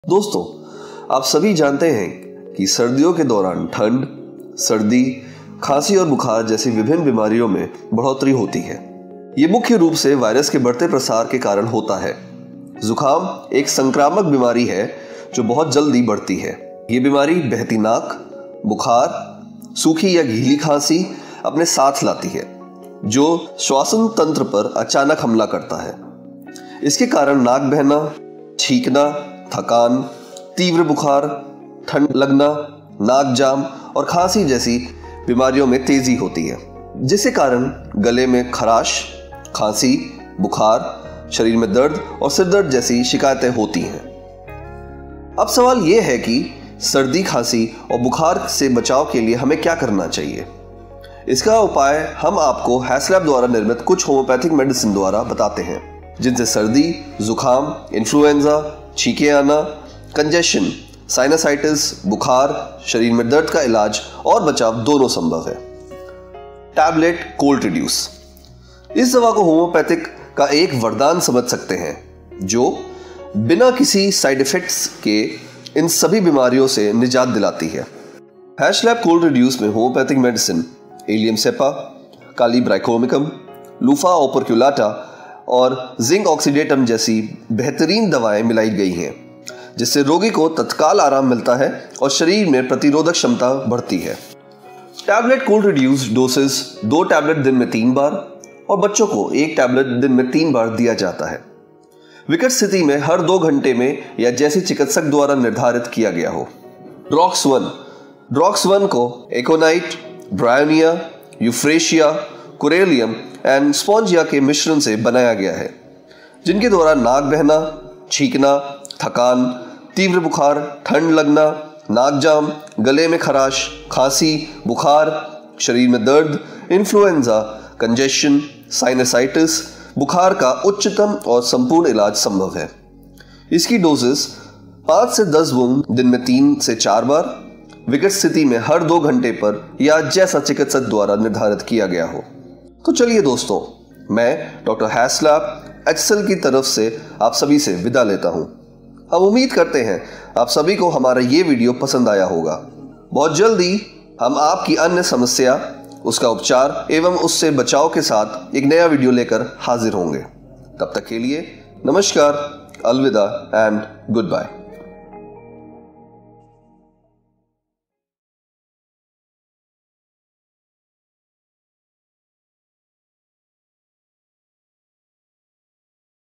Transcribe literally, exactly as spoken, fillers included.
दोस्तों, आप सभी जानते हैं कि सर्दियों के दौरान ठंड, सर्दी, खांसी और बुखार जैसी विभिन्न बीमारियों में बढ़ोतरी होती है। ये मुख्य रूप से वायरस के बढ़ते प्रसार के कारण होता है। जुकाम एक संक्रामक बीमारी है जो बहुत जल्दी बढ़ती है। ये बीमारी बहती नाक, बुखार, सूखी या गीली खांसी अपने साथ लाती है, जो श्वसन तंत्र पर अचानक हमला करता है। इसके कारण नाक बहना, छींकना, थकान, तीव्र बुखार, ठंड लगना, नाक जाम और खांसी जैसी बीमारियों में तेजी होती है, जिसके कारण गले में खराश, खांसी, बुखार, शरीर में दर्द और सिर दर्द जैसी शिकायतें होती हैं। अब सवाल यह है कि सर्दी, खांसी और बुखार से बचाव के लिए हमें क्या करना चाहिए। इसका उपाय हम आपको हैसलैब द्वारा निर्मित कुछ होम्योपैथिक मेडिसिन द्वारा बताते हैं, जिनसे सर्दी, जुकाम, इन्फ्लुएंजा, छींके आना, कंजेशन, साइनसाइटिस, बुखार, शरीर में दर्द का इलाज और बचाव दोनों संभव है। Tablet cold reduce. इस दवा को होम्योपैथिक का एक वरदान समझ सकते हैं, जो बिना किसी साइड इफेक्ट्स के इन सभी बीमारियों से निजात दिलाती है। हैशलैब कोल्ड रिड्यूस में homeopathic medicine allium cepa, kali bichromicum, luffa operculata और जिंक ऑक्सीडेटम जैसी बेहतरीन दवाएं मिलाई गई हैं, जिससे रोगी को तत्काल आराम मिलता है और शरीर में प्रतिरोधक क्षमता बढ़ती है। टैबलेट कोल्ड रिड्यूस डोसेस दो टैबलेट दिन में तीन बार और बच्चों को एक टैबलेट दिन में तीन बार दिया जाता है। विकट स्थिति में हर दो घंटे में या जैसे चिकित्सक द्वारा निर्धारित किया गया हो। ड्रॉक्स वन ड्रॉक्स वन को aconite, bryonia, euphrasia, corallium and spongia के मिश्रण से बनाया गया है, जिनके द्वारा नाक बहना, छींकना, थकान, तीव्र बुखार, ठंड लगना, नाक जाम, गले में खराश, खांसी, बुखार, शरीर में दर्द, इन्फ्लुएंजा, कंजेशन, साइनसाइटिस, बुखार का उच्चतम और संपूर्ण इलाज संभव है। इसकी डोजेस पाँच से दस बूंद दिन में तीन से चार बार, विकट स्थिति में हर दो घंटे पर या जैसा चिकित्सक द्वारा निर्धारित किया गया हो। तो चलिए दोस्तों, मैं डॉक्टर हैसलैब एक्सेल की तरफ से आप सभी से विदा लेता हूं। हम उम्मीद करते हैं आप सभी को हमारा ये वीडियो पसंद आया होगा। बहुत जल्दी हम आपकी अन्य समस्या, उसका उपचार एवं उससे बचाव के साथ एक नया वीडियो लेकर हाजिर होंगे। तब तक के लिए नमस्कार, अलविदा एंड गुड बाय।